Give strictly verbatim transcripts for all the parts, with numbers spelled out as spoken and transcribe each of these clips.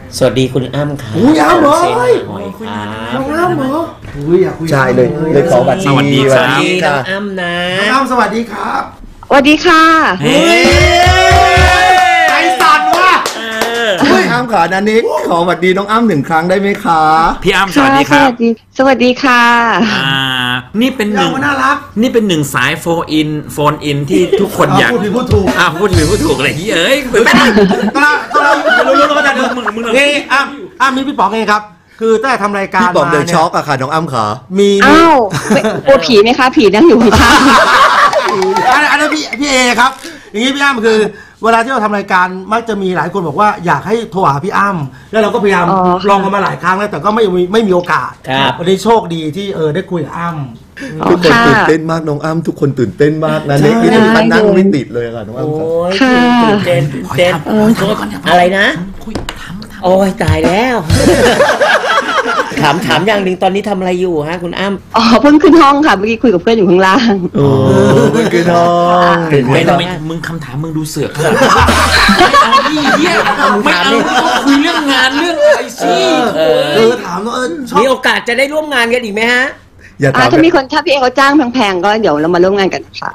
สวัสดีคุณอ้ำค่ะอุ้ยอ้ำเหรอหอยครับน้องอ้ำเหรออุ้ยอยากคุยใช่เลยเลยขอบัตรสวัสดีครับน้องอ้ำนะน้องอ้ำสวัสดีครับสวัสดีค่ะเฮ้ยใจสั่นว่ะพี่อ้ำขอนันนิกขอบัตรดีน้องอ้ำหนึ่งครั้งได้ไหมคะพี่อ้ำสวัสดีครับสวัสดีค่ะอ่านี่เป็นหนึ่งน่ารักนี่เป็นหนึ่งสายโฟนอินโฟนอินที่ทุกคนอยากพูดผิดพูดถูกอ่าพูดผิดพูดถูกอะไรที่เอ้ยก็เราก็เรารู้รู้ก็จะดูมึงมึงนี่อ้ำอ้ำมีพี่ป๋องเองครับคือตั้งแต่ทำรายการพี่ป๋องเดินช็อกอะค่ะน้องอ้ำขามีอ้าวกลัวผีไหมคะผีนั่งอยู่ข้างๆอันนั้นพี่พี่เอครับอย่างนี้พี่อ้ำคือเวลาที่เราทำรายการมักจะมีหลายคนบอกว่าอยากให้โทรหาพี่อ้ำแล้วเราก็พยายามลองกันมาหลายครั้งแล้วแต่ก็ไม่มีไม่มีโอกาสวันนี้โชคดีที่เออได้คุยกับอ้ำทุกคนตื่นเต้นมากน้องอ้ำทุกคนตื่นเต้นมากนะเน็กนี่มันนั่งไม่ติดเลยค่ะน้องอ้ำค่ะตื่นเต้นตื่นเต้นอะไรนะโอ้ยตายแล้วถามถามอย่างหนึ่งตอนนี้ทำอะไรอยู่ฮะคุณอ้ำอ๋อเพิ่งขึ้นห้องค่ะเมื่อกี้คุยกับเพื่อนอยู่ข้างล่างโอ้เพิ่งขึ้นห้องไม่ต้องมึงคำถามมึงดูเสือกขนาดเอาดิเหี้ยไม่เอาคุยเรื่องงานเรื่องอะไรสิเออถามว่าเออมีโอกาสจะได้ร่วมงานกันอีกไหมฮะถ้ามีคนถ้าพี่เอเขาจ้างแพงๆก็เดี๋ยวเรามาร่วมงานกันค่ะ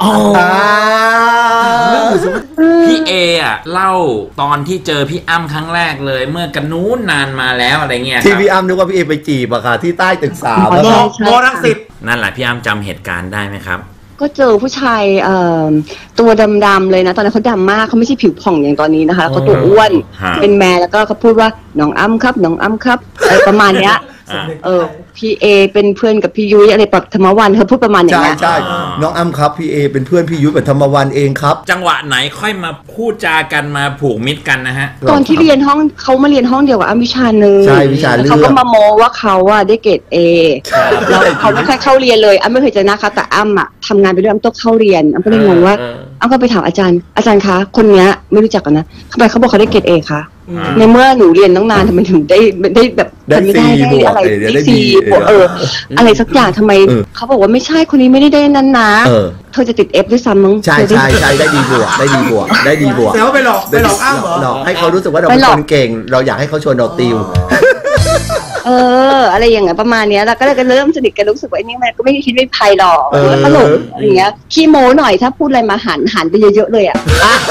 พี่เออ่ะเล่าตอนที่เจอพี่อ้ำครั้งแรกเลยเมื่อกันนู้นนานมาแล้วอะไรเงี้ยที่พี่อ้ำนึกว่าพี่เอไปจีบอะค่ะที่ใต้ตึกสามแล้วมอรังสิตนั่นแหละพี่อ้ำจำเหตุการณ์ได้ไหมครับก็เจอผู้ชายตัวดำๆเลยนะตอนนั้นเขาดำมากเขาไม่ใช่ผิวผ่องอย่างตอนนี้นะคะเขาตัวอ้วนเป็นแม่แล้วก็เขาพูดว่าน้องอ้ำครับน้องอ้ำครับอะไรประมาณเนี้ยเออพี่เอเป็นเพื่อนกับพี่ยุ้ยอะไรปัทมวันเขาพูดประมาณอย่างนี้ใช่ใช่น้องอ้ำครับพี่เอเป็นเพื่อนพี่ยุ้ยปัทมวันเองครับจังหวะไหนค่อยมาพูดจากันมาผูกมิตรกันนะฮะตอนที่เรียนห้องเขามาเรียนห้องเดียวกับอ้ำวิชาหนึ่งใช่วิชาเรื่องเขาก็มาโมว่าเขาอะได้เกรดเอแล้วเขาไม่ค่อยเข้าเรียนเลยอ้ำไม่เคยเจอหน้าเขาแต่อ้ำอะทำงานไปด้วยอ้ำต้องเข้าเรียนอ้ำก็เลยงงว่าอ้ำก็ไปถามอาจารย์อาจารย์คะคนเนี้ยไม่รู้จักกันนะทำไมเขาบอกเขาได้เกรดเอคะในเมื่อหนูเรียนตั้งนานทำไมถึงได้ได้แบบได้ซีบวกได้ซีบวกเอออะไรสักอย่างทำไมเขาบอกว่าไม่ใช่คนนี้ไม่ได้ได้นั้นนะเธอจะติดเอฟด้วยซ้ำมั้งใช่ใช่ใช่ได้ดีบวกได้ดีบวกได้ดีบวกแต่ว่าไปหลอกไปหลอกอ้ำเหรอหลอกให้เขารู้สึกว่าเราเป็นคนเก่งเราอยากให้เขาชวนเราติวเอออะไรอย่างเงี้ยประมาณเนี้ยแล้วก็เลยเริ่มสนิทกันรู้สึกว่าไอ้นี่มันก็ไม่คิดไม่ภัยหรอกแล้วตลกอย่างเงี้ยขี้โม้หน่อยถ้าพูดอะไรมาหันหันไปเยอะๆเลยอ่ะ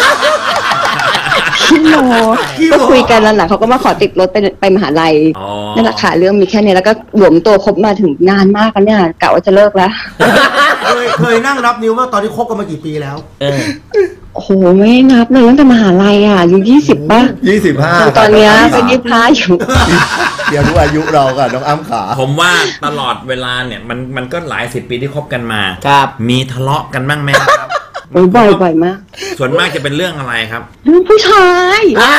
ขี้โม้ก็คุยกันแล้วแหละเขาก็มาขอติดรถไปไปมหาลัยนั่นแหละค่ะเรื่องมีแค่นี้แล้วก็หลวมตัวคบมาถึงนานมากกันเนี่ยกะว่าจะเลิกแล้วเคยเคยนั่งนับนิ้วว่าตอนนี้คบกันมากี่ปีแล้วโอ้โหไม่นับเลยตั้งแต่มหาลัยอ่ะอายุยี่สิบป่ะยี่สิบห้าตอนนี้เป็นยี่สิบห้าอยู่เดี๋ยวรู้อายุเราค่ะน้องอ้ำขาผมว่าตลอดเวลาเนี่ยมันมันก็หลายสิบปีที่คบกันมาครับมีทะเลาะกันบ้างไหมครับบ่อยบ่อยมากส่วนมากจะเป็นเรื่องอะไรครับเรื่องผู้ชาย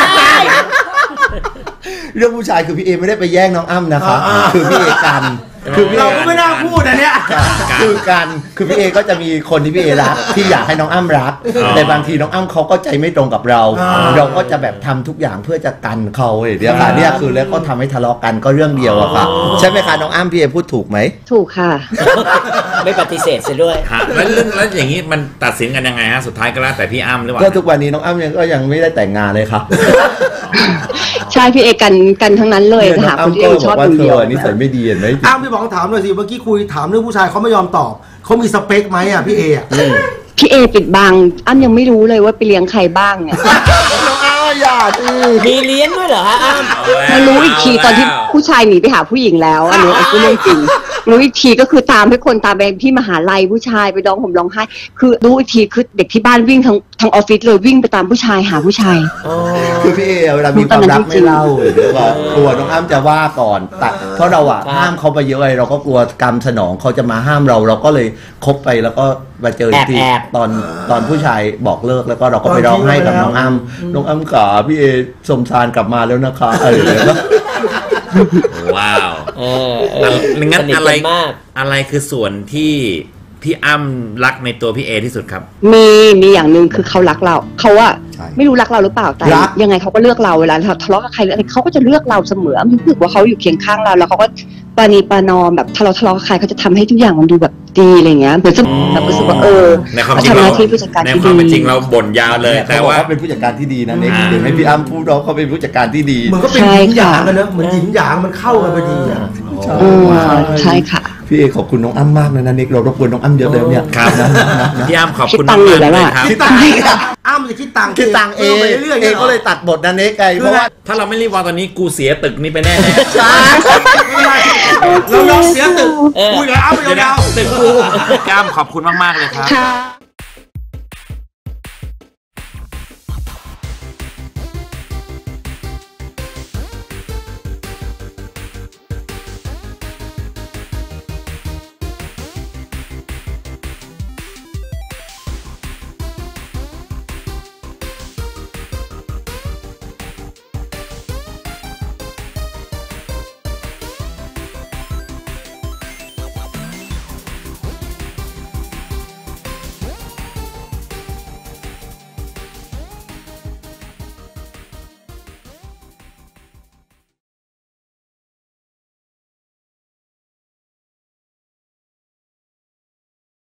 เรื่องผู้ชายคือพี่เอไม่ได้ไปแย่งน้องอ้ำนะคะคือพี่เอกันคือเราก็ไม่น่าพูดอันเนี้ยคือกันคือพี่เอก็จะมีคนที่พี่เอรักที่อยากให้น้องอ้ำรักแต่บางทีน้องอ้ำเขาก็ใจไม่ตรงกับเราเราก็จะแบบทำทุกอย่างเพื่อจะกันเขาเดี๋ยวค่ะเนี่ยคือแล้วก็ทำให้ทะเลาะกันก็เรื่องเดียวอะค่ะใช่ไหมคะน้องอ้ำพี่เอพูดถูกไหมถูกค่ะไม่ปฏิเสธเสียด้วยแล้วเรื่องแล้วอย่างนี้มันตัดสินกันยังไงฮะสุดท้ายก็แล้วแต่พี่อ้ำหรือเปล่าก็ทุกวันนี้น้องอ้ำยังก็ยังไม่ได้แต่งงานเลยครับใช่พี่เอกันกันทั้งนั้นเลยหาคนที่ชอบคนเดียวนี่ใส่ไม่ดีเห็นไหมอ้ำพี่บอกถามหน่อยสิเมื่อกี้คุยถามเรื่องผู้ชายเขาไม่ยอมตอบเขามีสเปคไหมอ่ะพี่เออ่ะพี่เอปิดบังอ้ำยังไม่รู้เลยว่าไปเลี้ยงใครบ้างเนี่ยน้องอ้ำอย่ามีเลี้ยงด้วยเหรอฮะอ้ำมารู้อีกทีตอนที่ผู้ชายหนีไปหาผู้หญิงแล้วอันนี้คือเรื่องจริงรู้อีกทีก็คือตามให้คนตามไปที่มหาลัยผู้ชายไปร้องห่มร้องไห้คือรู้อีกทีคือเด็กที่บ้านวิ่งทั้งทั้งออฟฟิศเลยวิ่งไปตามผู้ชายหาผู้ชายคือพี่เอเวลามีความรักไม่เล่าเดี๋ยวว่ากลัวน้องอ้ำจะว่าก่อนแต่เพราะเราอะห้ามเขาไปเยอะเลยเราก็กลัวกรรมสนองเขาจะมาห้ามเราเราก็เลยคบไปแล้วก็มาเจอทีตอนตอนผู้ชายบอกเลิกแล้วก็เราก็ไปร้องไห้กับน้องอ้ำน้องอ้ำขาพี่เอสมชานกลับมาแล้วนะคะอะไรอย่างเงี้ยว้าวเอองั้นอะไรอะไรคือส่วนที่พี่อ้ำรักในตัวพี่เอที่สุดครับมีมีอย่างหนึ่งคือเขารักเราเขาอะไม่รู้รักเราหรือเปล่าแต่ยังไงเขาก็เลือกเราเวลาทะเลาะกับใครอะไรเขาก็จะเลือกเราเสมอรู้สึกว่าเขาอยู่เคียงข้างเราแล้วเขาก็ปานีปานอมแบบทะเลาะทะเลาะใครเขาจะทำให้ทุกอย่างมันดูแบบดีอะไรเงี้ยเหมือนจะแบบรู้สึกว่าเออในความจริงทำหเราน้าที่ผู้จัดการในที่ความดีเป็นจริงเราบ่นยาวเลย แต่แต่ว่าว่าเขาเป็นผู้จัดการที่ดีนะเน็กอ่าเดี๋ยวให้พี่อ้ำพูดเราเขาเป็นผู้จัดการที่ดีเหมือนก็เป็นหยินหยางกันเนอะเหมือนหยินหยางมันเข้ากันพอดีอ่ะอืมใช่ค่ะพี่เอขอบคุณน้องอ้ำมากเลยนะเน็กเรารบกวนน้องอ้ำเยอะเลยเนี่ยครับนะนะนะพี่อ้ำขอบคิดคุณตัมางค์อยู่กๆแล้วเลยล่ะครับคิดตังค์อ้ำจะคิดตังค์คือตังเอพิ่มไปเรื่อยๆเอนี่ยหรก็เลยตัดบทนะเน็กไงเพราะว่าถ้าเราไม่รีบวางตอนนี้กูเสียตึกนี้ไปแน่แน่เรายอมเสียตึกคุยกับอ้ำไปเดี๋ยวนะยาวๆตึกกูพี่อ้ำขอบคุณมากๆเลยครับค่ะ